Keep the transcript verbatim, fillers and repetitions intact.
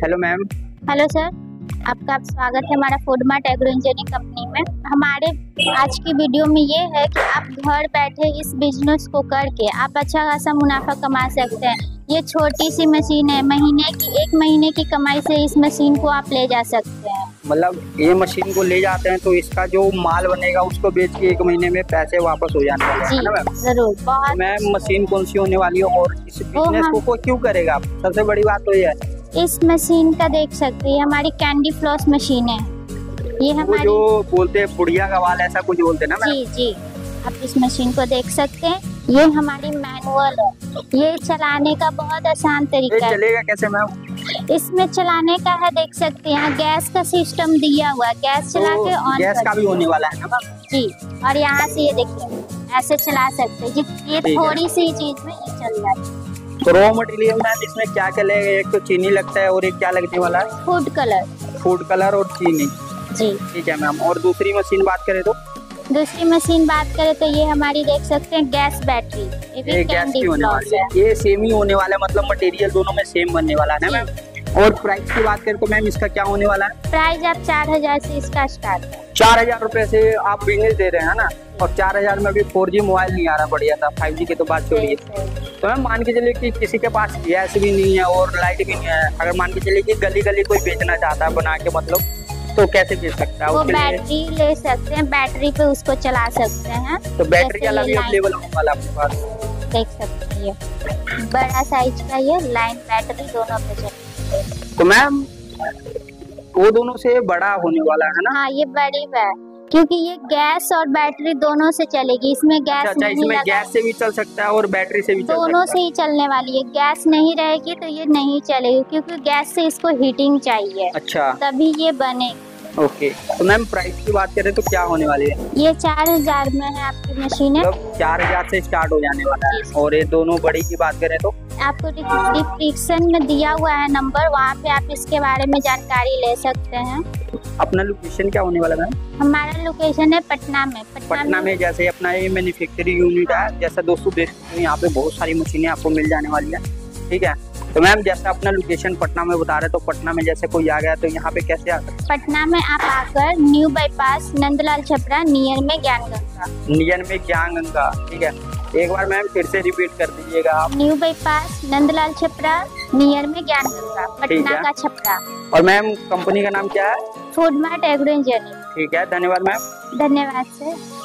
Hello ma'am. Hello sir, आपका स्वागत है हमारा food mart agro engineering company में। हमारे आज की वीडियो में ये है कि आप घर बैठे इस बिजनेस को करके आप अच्छा खासा मुनाफा कमा सकते हैं। ये छोटी सी मशीन है, महीने की एक महीने की कमाई से इस मशीन को आप ले जा सकते हैं। मतलब ये मशीन को ले जाते हैं तो इसका जो माल बनेगा उसको बेच के एक महीने में पैसे वापस हो जाने वाले हैं ना मैम? जरूर। बहुत तो मैम मशीन कौन सी होने वाली है और इस बिजनेस को कोई क्यों करेगा? सबसे बड़ी बात तो ये है इस मशीन का देख सकते हैं, हमारी कैंडी फ्लॉस मशीन है। ये हमारी जो बोलते हैं बुढ़िया का वाल, ऐसा कुछ बोलते हैं ना मैम? जी जी, आप इस मशीन को देख सकते हैं। ये हमारी मैनुअल है, ये चलाने का बहुत आसान तरीका है। चलेगा कैसे मैम? इसमें चलाने का है, देख सकते हैं यहाँ गैस का सिस्टम दिया हुआ है, गैस चला के ऑन गैस का भी होने वाला है ना मैम? जी। और यहाँ से ये देखिए ऐसे चला सकते हैं। ये थोड़ी सी चीज में ये चल रहा है। तो रॉ मटेरियल मैम इसमें क्या क्या लगेगा? एक तो चीनी लगता है और एक क्या लगने वाला है? Food colour. फूड कलर और चीनी। जी ठीक है मैम। और दूसरी मशीन बात करें तो? दूसरी मशीन बात करें तो ये हमारी देख सकते हैं गैस बैटरी। ये भी गैस की होने वाली है। है। ये सेम ही होने वाला है, मतलब मटेरियल दोनों में सेम बनने वाला है ना मैम? और प्राइस की बात करें तो मैम इसका क्या होने वाला है? प्राइस आप चार हजार से इसका स्टार्ट है। चार हजार रूपए से आप बिजनेस दे रहे हैं ना? और चार हजार में भी फोर जी मोबाइल नहीं आ रहा बढ़िया था, फाइव जी की तो बात छोड़िए। तो मैम मान के चलिए कि किसी के पास गैस भी नहीं है और लाइट भी नहीं है, अगर मान के चलिए कि गली गली कोई बेचना चाहता है बना के, मतलब तो कैसे बेच सकता है? वो बैटरी ले सकते हैं, बैटरी पे उसको चला सकते हैं। तो बैटरी वाला भी अवेलेबल होने वाला आपके पास? देख सकते हैं ये बड़ा साइज का, ये लाइन बैटरी दोनों पे चलती है। तो मैम वो दोनों से बड़ा होने वाला है ना? हाँ ये बड़ी है, क्योंकि ये गैस और बैटरी दोनों से चलेगी। इसमें गैस अच्छा, नहीं इसमें लगा, गैस से भी चल सकता है और बैटरी से भी चल दोनों सकता से ही चलने वाली है। गैस नहीं रहेगी तो ये नहीं चलेगी, क्योंकि गैस से इसको हीटिंग चाहिए। अच्छा, तभी ये बनेगी। ओके। तो मैम प्राइस की बात करें तो क्या होने वाली है? ये चार हजार में है आपकी मशीन है। मतलब चार हजार से स्टार्ट हो जाने वाला है। और ये दोनों बड़ी की बात करें तो आपको डिस्क्रिप्शन में दिया हुआ है नंबर, वहाँ पे आप इसके बारे में जानकारी ले सकते हैं। अपना लोकेशन क्या होने वाला मैम? हमारा लोकेशन है पटना में। पटना, पटना में, में जैसे अपना ये मैन्युफैक्चरिंग यूनिट है, जैसा दोस्तों देख सकते हैं यहाँ पे बहुत सारी मशीनें आपको मिल जाने वाली है। ठीक है, तो मैम जैसे अपना लोकेशन पटना में बता रहे तो पटना में जैसे कोई आ गया तो यहाँ पे कैसे आ सकते? पटना में आप आकर new bypass Nandlal Chhapra near में ज्ञान गंगा। नियर में ज्ञान गंगा। ठीक है, एक बार मैम फिर से रिपीट कर दीजिएगा आप। New bypass Nandlal Chhapra near में ज्ञान गंगा, पटना का छपरा। और मैम कंपनी का नाम क्या है? Food mart agro engineering. ठीक है, धन्यवाद मैम। धन्यवाद सर।